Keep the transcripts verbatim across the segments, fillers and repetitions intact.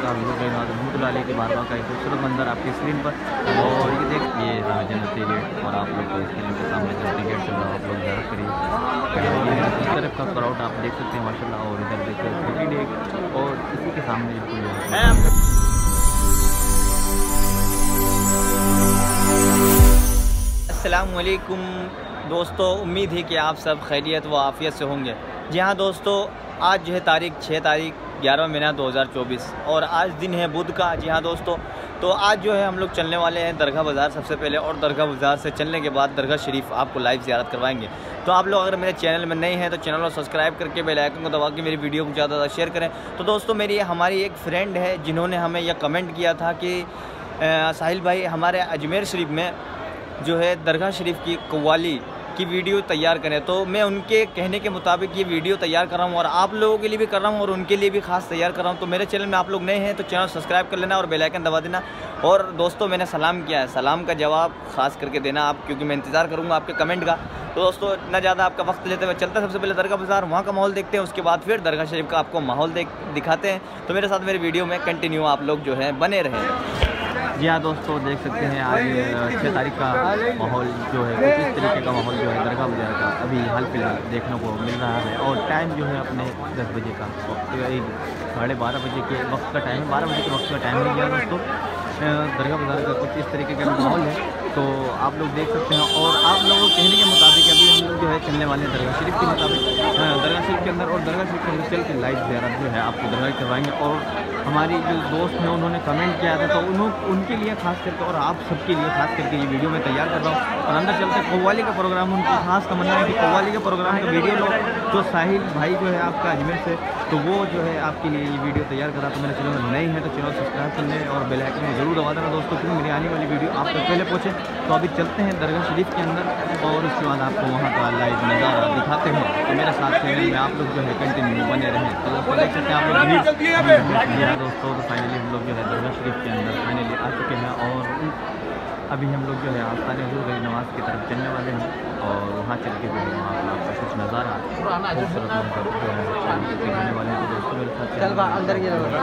सरकार रहमतुल्लाह के बारगाह का एक खूबसूरत मंजर आपकी स्क्रीन पर। और ये देख ये जन्नती गेट और आप लोग को स्क्रीन के सामने जन्नती गेट चल रहा है, आप लोग ज़्यादा करिए। इस तरफ का क्राउड आप देख सकते हैं माशाल्लाह। और इधर देखिए छोटी डेक और इसी के सामने बिल्कुल अस्सलाम वालेकुम दोस्तों, उम्मीद है कि आप सब खैरियत व आफ़ियत से होंगे। जी हाँ दोस्तों, आज जो है तारीख छः तारीख ग्यारह महीना दो हज़ार चौबीस और आज दिन है बुध का। जी हाँ दोस्तों, तो आज जो है हम लोग चलने वाले हैं दरगाह बाज़ार सबसे पहले, और दरगाह बाज़ार से चलने के बाद दरगाह शरीफ आपको लाइव ज़ियारत करवाएंगे। तो आप लोग अगर मेरे चैनल में नए हैं तो चैनल को सब्सक्राइब करके बेल आइकन को दबा के मेरी वीडियो को ज़्यादा ज़्यादा शेयर करें। तो दोस्तों, मेरी हमारी एक फ्रेंड है जिन्होंने हमें यह कमेंट किया था कि साहिल भाई हमारे अजमेर शरीफ में जो है दरगाह शरीफ की कव्वाली की वीडियो तैयार करें। तो मैं उनके कहने के मुताबिक ये वीडियो तैयार कर रहा हूँ और आप लोगों के लिए भी कर रहा हूँ और उनके लिए भी खास तैयार कर रहा हूँ। तो मेरे चैनल में आप लोग नए हैं तो चैनल सब्सक्राइब कर लेना और बेल आइकन दबा देना। और दोस्तों, मैंने सलाम किया है, सलाम का जवाब खास करके देना आप, क्योंकि मैं इंतज़ार करूँगा आपके कमेंट का। तो दोस्तों, इतना ज़्यादा आपका वक्त लेते हुए चलते हैं सबसे पहले दरगाह बाज़ार, वहाँ का माहौल देखते हैं, उसके बाद फिर दरगाह शरीफ का आपको माहौल देख दिखाते हैं। तो मेरे साथ मेरी वीडियो में कंटिन्यू आप लोग जो है बने रहें। जी हाँ दोस्तों, देख सकते हैं आज छः तारीख का माहौल जो है कुछ इस तरीके का माहौल जो है दरगाह बाज़ार का अभी हाल फिलहाल देखने को मिल रहा है। और टाइम जो है अपने दस बजे का वक्त, साढ़े बारह बजे के वक्त का टाइम है, बारह बजे के वक्त का टाइम हो गया दोस्तों। दरगाह बाज़ार का कुछ इस तरीके का माहौल है, तो आप लोग देख सकते हैं। और आप लोगों के कहने के मुताबिक अभी हम लोग जो है चलने वाले हैं दरगाह शरीफ के मुताबिक, दरगाह शरीफ के अंदर। और दरगाह शरीफ के अंदर चल के लाइव ज़ियारत जो है आपको दरगाह करवाएंगे। और हमारी जो दोस्त हैं उन्होंने कमेंट किया था, तो उन्होंने उनके लिए खास करके और आप सबके लिए खास करके ये वीडियो मैं तैयार कर रहा हूँ। और अंदर चलते कव्वाली का प्रोग्राम, उनकी खास तमन्ना है कि कव्वाली के प्रोग्राम का वीडियो लो। तो साहिल भाई जो है आपका अजमेर से, तो वो जो है आपके लिए ये वीडियो तैयार करा। तो मेरे चैनल में नए हैं तो चैनल सब्सक्राइब कर लें और बेल आइकन में जरूर दबा देना दोस्तों, क्योंकि मेरी आने वाली वीडियो आप तक पहले पहुँचे। तो अभी चलते हैं दरगाह शरीफ के अंदर और उसके बाद आपको वहाँ का लाइव नज़ारा दिखाते हैं। तो मेरे साथ चैनल में आप लोग जो है कंटिन्यू बने रहें। तो दोस्तों देख सकते हैं आप लोग दोस्तों, तो फाइनली हम लोग जो है दरगाह शरीफ के अंदर फाइनली आ चुके हैं। और अभी हम लोग जो है आस्ताने हुजूर गई नमाज़ की तरफ चलने वाले हैं। और वहाँ चल के जो है वहाँ आपका कुछ नज़ारा खूबसूरत मंजर जो है दिखाने वाले हैं। तो दोस्तों मेरे साथ अंदर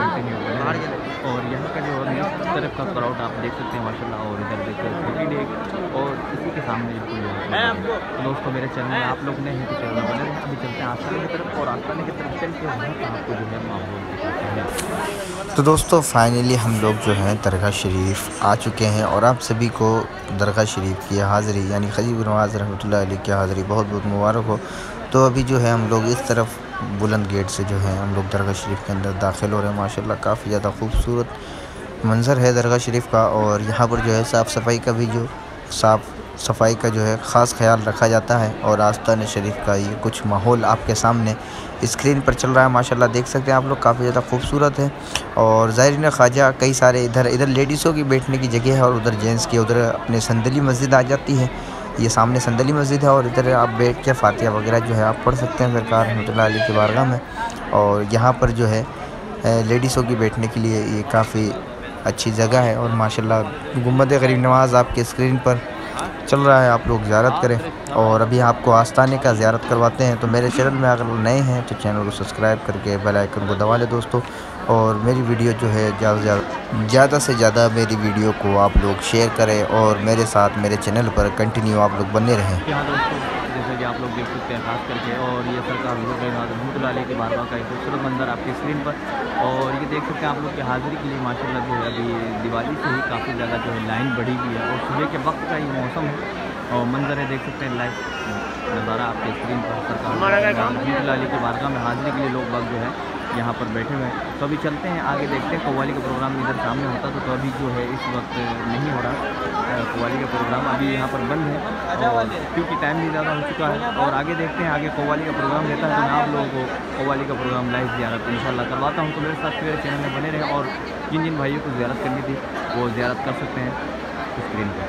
और यहाँ का जो इस तरफ का क्राउड आप देख सकते हैं माशाल्लाह। और इधर देखिए छोटी डेक और इसी के सामने बिल्कुल। दोस्तों, मेरे चैनल में आप लोग नहीं तो चैनल बने रहें। अभी चलते हैं आस्ताने की तरफ और आस्ताने की तरफ चल के वहाँ का आपको जो है माहौल दिखाते हैं। तो दोस्तों, फाइनली हम लोग जो हैं दरगाह शरीफ आ चुके हैं और आप सभी को दरगाह शरीफ की हाज़िरी यानी खजीब नवाज़ रहमतुल्लाह अलैह की हाज़िरी बहुत बहुत मुबारक हो। तो अभी जो है हम लोग इस तरफ बुलंद गेट से जो है हम लोग दरगाह शरीफ के अंदर दाखिल हो रहे हैं। माशाल्लाह काफ़ी ज़्यादा खूबसूरत मंज़र है दरगाह शरीफ का। और यहाँ पर जो है साफ़ सफाई का भी जो साफ़ सफाई का जो है ख़ास ख्याल रखा जाता है। और आस्ताने शरीफ का ये कुछ माहौल आपके सामने स्क्रीन पर चल रहा है। माशाल्लाह देख सकते हैं आप लोग, काफ़ी ज़्यादा खूबसूरत है। और ज़ायरीन ख्वाजा कई सारे इधर इधर लेडीज़ों की बैठने की जगह है और उधर जेंट्स की, उधर अपने संदली मस्जिद आ जाती है। ये सामने संदली मस्जिद है और इधर आप बैठ के फातिहा वगैरह जो है आप पढ़ सकते हैं सरकार रहमतुल्लाह अलैह की बारगाह में। और यहाँ पर जो है लेडीज़ों की बैठने के लिए ये काफ़ी अच्छी जगह है। और माशाल्लाह गुंबद गरीब नवाज़ आपके स्क्रीन पर चल रहा है, आप लोग ज़ियारत करें। और अभी आपको आस्ताने का ज़ियारत करवाते हैं। तो मेरे चैनल में अगर नए हैं तो चैनल को सब्सक्राइब करके बेल आइकन को दबा लें दोस्तों। और मेरी वीडियो जो है ज़्यादा से ज़्यादा ज़्यादा से ज़्यादा मेरी वीडियो को आप लोग शेयर करें और मेरे साथ मेरे चैनल पर कंटिन्यू आप लोग बने रहें। यहाँ दोस्तों जैसे कि आप लोग देख सकते हैं खास करके, और ये सरकार रहमतुल्लाह के बारगाह का एक खूबसूरत मंजर आपकी स्क्रीन पर। और ये देख सकते हैं आप लोग की हाज़िरी के लिए माशाल्लाह जो है अभी दिवाली से ही काफ़ी ज़्यादा जो है लाइन बढ़ी हुई है। और सुबह के वक्त का ये मौसम है और मंजर है, देख सकते हैं लाइव नज़ारा आपके स्क्रीन पर। सरकार रहमतुल्लाह के बारगाह में हाज़िरी के लिए लोग बाग जो है यहाँ पर बैठे हुए हैं। तो अभी चलते हैं आगे, देखते हैं कव्वाली का प्रोग्राम इधर सामने होता तो, तो अभी जो है इस वक्त नहीं हो रहा कव्वाली का प्रोग्राम, अभी यहाँ पर बंद है और क्योंकि टाइम भी ज़्यादा हो चुका है। और आगे देखते हैं आगे कव्वाली का प्रोग्राम रहता है तो मैं आप लोगों को कव्वाली का प्रोग्राम लाइव ज़ियारत इंशाल्लाह करवाता हूँ। तो मेरे साथ मेरे चैनल में बने रहें और जिन जिन भाइयों को ज़ियारत करनी थी वो ज़ियारत कर सकते हैं स्क्रीन पर।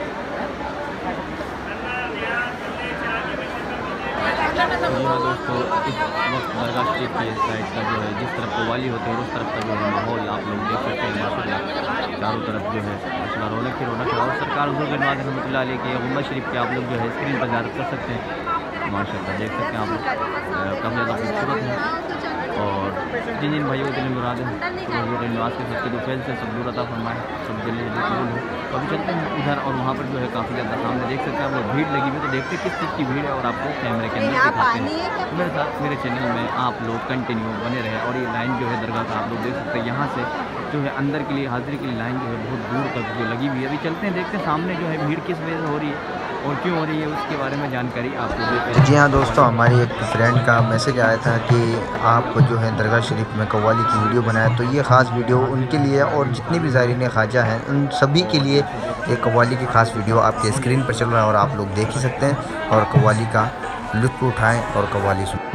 जी हाँ दोस्तों, इस वक्त दरगाह शरीफ की साइड का जो है जिस तरफ कव्वाली होते हैं उस तरफ का जो है माहौल आप लोग देख सकते हैं माशाल्लाह। चारों तरफ जो है माशाल्लाह रौनक की रौनक है। और सरकार हुजूर नवाज़ रहमतुल्लाह अलैह के गुंबद शरीफ के आप लोग जो है स्क्रीन पर ज़ियारत कर सकते हैं। माशाल्लाह देख सकते हैं आप लोग, काफ़ी ज़्यादा खूबसूरत है। और जिन जिन भाइयों को दिल मुराद है तो निवास के सबके दुफैल से सब दूर अता फरमाए, सब दिल कबूल हो। तो अभी चलते हैं उधर, और वहाँ पर जो है काफ़ी ज़्यादा सामने देख सकते हैं आप लोग भीड़ लगी हुई, तो देखते किस चीज़ की भीड़ है और आपको कैमरे के अंदर दिखाते हैं। तो मेरे साथ मेरे चैनल में आप लोग कंटिन्यू बने रहे। और ये लाइन जो है दरगाह का आप लोग देख सकते हैं, यहाँ से जो है अंदर के लिए हाजिरी के लिए लाइन जो है बहुत दूर तक जो लगी हुई है। अभी चलते हैं, देखते हैं सामने जो है भीड़ किस वजह से हो रही है और क्यों हो रही है, उसके बारे में जानकारी आपको देते हैं। जी हाँ दोस्तों, हमारी एक फ्रेंड का मैसेज आया था कि आप जो है दरगाह शरीफ में कव्वाली की वीडियो बनाए, तो ये ख़ास वीडियो उनके लिए और जितने भी ज़ायरीन ख्वाजा हैं उन सभी के लिए एक कव्वाली की ख़ास वीडियो आपके स्क्रीन पर चल रहा है और आप लोग देख ही सकते हैं और कव्वाली का लुत्फ़ उठाएँ और कव्वाली सुनें।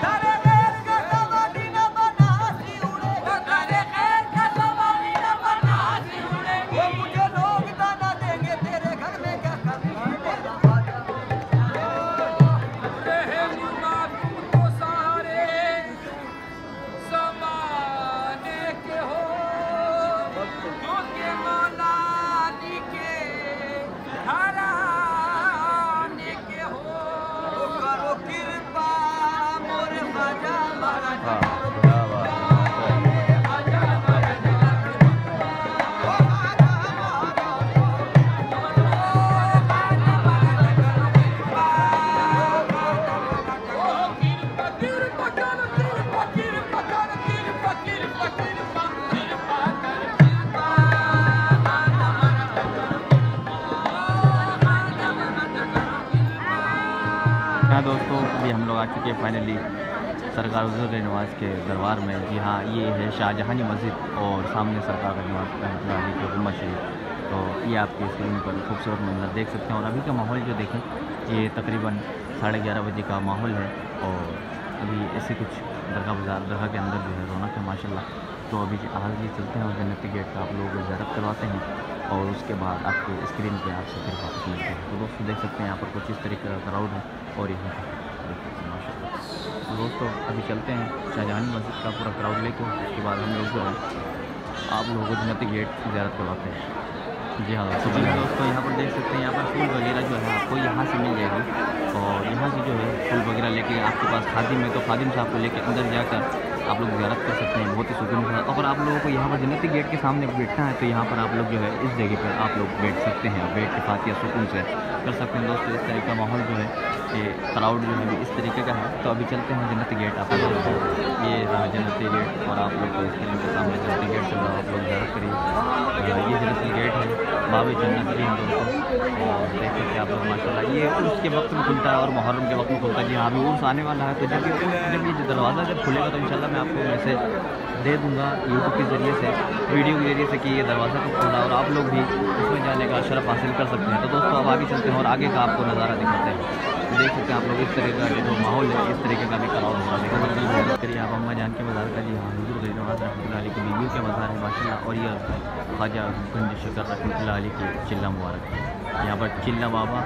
हाँ दोस्तों, अभी हम लोग आ चुके हैं फाइनली सरकार हुज़ूर नवाज़ के दरबार में। जी हाँ, ये है शाहजहानी मस्जिद और सामने सरकार नवाज़ रहमतुल्लाह के गुम्बद शरीफ। तो ये आपके स्क्रीन पर खूबसूरत मंजर देख सकते हैं। और अभी का माहौल जो देखें, ये तकरीबन साढ़े ग्यारह बजे का माहौल है और अभी ऐसे कुछ दरगाह बाज़ार दरगाह के अंदर जो है रौनक है माशाल्लाह। तो अभी आज ये चलते हैं और जन्नती गेट का आप लोगों को ज़ियारत करवाते हैं और उसके बाद आपको स्क्रीन पे आपसे फिर वापस मिलते हैं। तो दोस्तों देख सकते हैं यहाँ पर कुछ इस तरीके का क्राउड है और यहाँ पर माशाल्लाह। तो दोस्तों अभी चलते हैं शाहजहानी मस्जिद का पूरा क्राउड लेके, उसके बाद हम लोग जो है आप लोगों को जन्नती गेट ज़ियारत करवाते हैं। जी हाँ दोस्तों, जी दोस्तों यहाँ पर देख सकते हैं, यहाँ पर फूल वगैरह जो है आपको यहाँ से मिल जाएगी और यहाँ से जो है फूल वगैरह लेके आपके पास खादिम है तो खादिम साहब को लेके अंदर जाकर आप लोग ज़ियारत कर सकते हैं बहुत ही सुकून के साथ। अगर आप लोगों को यहाँ पर जन्नती गेट के सामने बैठना है तो यहाँ पर आप लोग जो है इस जगह पर आप लोग बैठ सकते हैं, बैठ के साथ या सुकून से कर सकते हैं। दोस्तों इस तरह का माहौल जो है, ये क्राउड जो है इस तरीके का है। तो अभी चलते हैं जन्नती गेट, आप लोग ये रहा जन्नती गेट और आप लोग को स्क्रीन के सामने जन्नती गेट चल रहा है, आप लोग ज़ियारत करिए। ये जन्नती गेट है, बाब जन्नत भी हैं दोस्तों, और देख सकते हैं आप लोग माशाल्लाह। ये उर्स के वक्त में खुलता है और मुहर्रम के वक्त में खुलता है। जी हाँ, अभी उर्स आने वाला है, तो जब ये जब ये दरवाज़ा जब खुलेगा तो इंशाल्लाह मैं आपको मैसेज दे दूँगा यूट्यूब के ज़रिए से, वीडियो के ज़रिए से कि ये दरवाज़ा कब खुला और आप लोग भी उसमें जाने का शरफ हासिल कर सकते हैं। तो दोस्तों अब आगे चलते हैं और आगे का आपको नज़ारा दिखाते हैं। देख सकते हैं आप लोग इस तरह का जो माहौल है, इस तरीके का भी क्राउड होगा। देखिए करिए आप अम्मा जान के मज़ार का, जी हाँ हुज़ूर गरीब नवाज़ रहमतुल्लाह अलैह की बीवियों के मज़ार है माशाल्लाह। और ये ख्वाजा गंज शकर रहमतुल्लाह अलैह की चिल्ला मुबारक है। यहाँ पर चिल्ला बाबा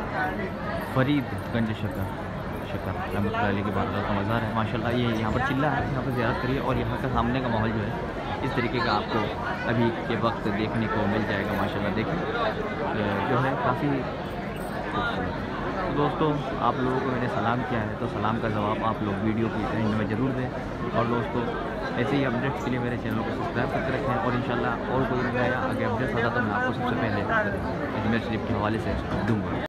फरीद गंज शकर शकर रहमतुल्लाह अलैह की बारगाह का मज़ार है माशाल्लाह। ये यहाँ पर चिल्ला है, यहाँ पर ज़ियारत करिए और यहाँ का सामने का माहौल जो है इस तरीके का आपको अभी के वक्त देखने को मिल जाएगा माशाल्लाह। देखिए जो है काफ़ी खूबसूरत है। तो दोस्तों आप लोगों को मैंने सलाम किया है, तो सलाम का जवाब आप लोग वीडियो की एंड में ज़रूर दें। और दोस्तों ऐसे ही अपडेट्स के लिए मेरे चैनल को सब्सक्राइब करके रखें और इंशाल्लाह और कोई नया आगे अपडेट्स आता तो मैं आपको सबसे पहले अजमेर शरीफ के हवाले से दूँगा।